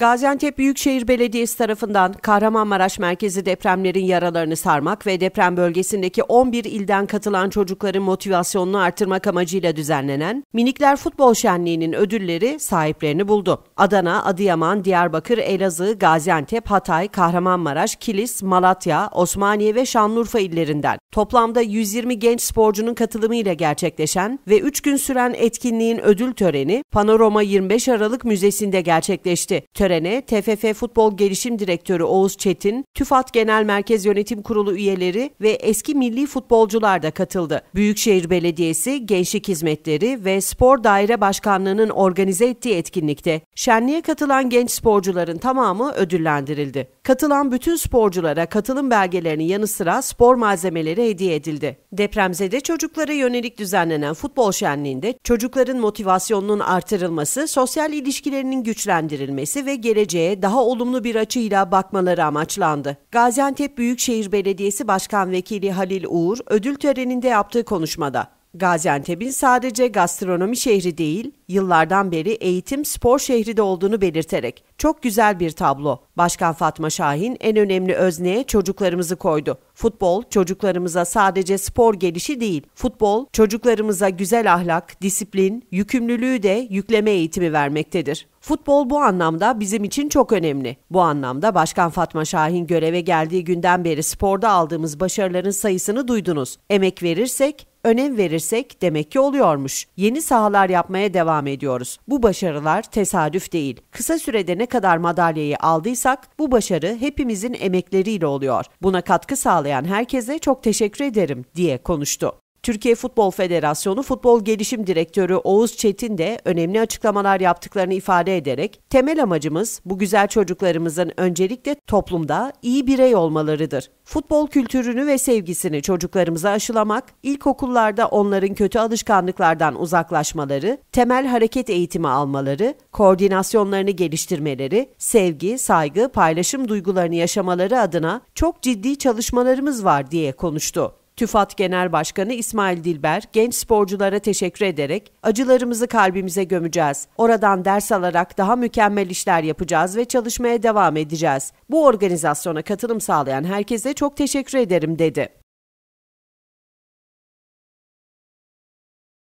Gaziantep Büyükşehir Belediyesi tarafından Kahramanmaraş merkezi depremlerin yaralarını sarmak ve deprem bölgesindeki 11 ilden katılan çocukların motivasyonunu artırmak amacıyla düzenlenen Minikler Futbol Şenliği'nin ödülleri sahiplerini buldu. Adana, Adıyaman, Diyarbakır, Elazığ, Gaziantep, Hatay, Kahramanmaraş, Kilis, Malatya, Osmaniye ve Şanlıurfa illerinden toplamda 120 genç sporcunun katılımıyla gerçekleşen ve 3 gün süren etkinliğin ödül töreni Panorama 25 Aralık Müzesi'nde gerçekleşti. Törene TFF Futbol Gelişim Direktörü Oğuz Çetin, TÜFAD Genel Merkez Yönetim Kurulu üyeleri ve eski milli futbolcular da katıldı. Büyükşehir Belediyesi, Gençlik Hizmetleri ve Spor Daire Başkanlığı'nın organize ettiği etkinlikte şenliğe katılan genç sporcuların tamamı ödüllendirildi. Katılan bütün sporculara katılım belgelerinin yanı sıra spor malzemeleri hediye edildi. Depremzede çocuklara yönelik düzenlenen futbol şenliğinde çocukların motivasyonunun artırılması, sosyal ilişkilerinin güçlendirilmesi ve geleceğe daha olumlu bir açıyla bakmaları amaçlandı. Gaziantep Büyükşehir Belediyesi Başkan Vekili Halil Uğur, ödül töreninde yaptığı konuşmada, Gaziantep'in sadece gastronomi şehri değil, yıllardan beri eğitim spor şehri de olduğunu belirterek, çok güzel bir tablo. Başkan Fatma Şahin en önemli özneye çocuklarımızı koydu. Futbol, çocuklarımıza sadece spor gelişi değil, futbol, çocuklarımıza güzel ahlak, disiplin, yükümlülüğü de yükleme eğitimi vermektedir. Futbol bu anlamda bizim için çok önemli. Bu anlamda Başkan Fatma Şahin göreve geldiği günden beri sporda aldığımız başarıların sayısını duydunuz. Emek verirsek, önem verirsek demek ki oluyormuş. Yeni sahalar yapmaya devam ediyoruz. Bu başarılar tesadüf değil. Kısa sürede ne kadar madalyayı aldıysak bu başarı hepimizin emekleriyle oluyor. Buna katkı sağlayan herkese çok teşekkür ederim diye konuştu. Türkiye Futbol Federasyonu Futbol Gelişim Direktörü Oğuz Çetin de önemli açıklamalar yaptıklarını ifade ederek, temel amacımız bu güzel çocuklarımızın öncelikle toplumda iyi birey olmalarıdır. Futbol kültürünü ve sevgisini çocuklarımıza aşılamak, ilkokullarda onların kötü alışkanlıklardan uzaklaşmaları, temel hareket eğitimi almaları, koordinasyonlarını geliştirmeleri, sevgi, saygı, paylaşım duygularını yaşamaları adına çok ciddi çalışmalarımız var diye konuştu. TÜFAD Genel Başkanı İsmail Dilber, genç sporculara teşekkür ederek, acılarımızı kalbimize gömeceğiz. Oradan ders alarak daha mükemmel işler yapacağız ve çalışmaya devam edeceğiz. Bu organizasyona katılım sağlayan herkese çok teşekkür ederim dedi.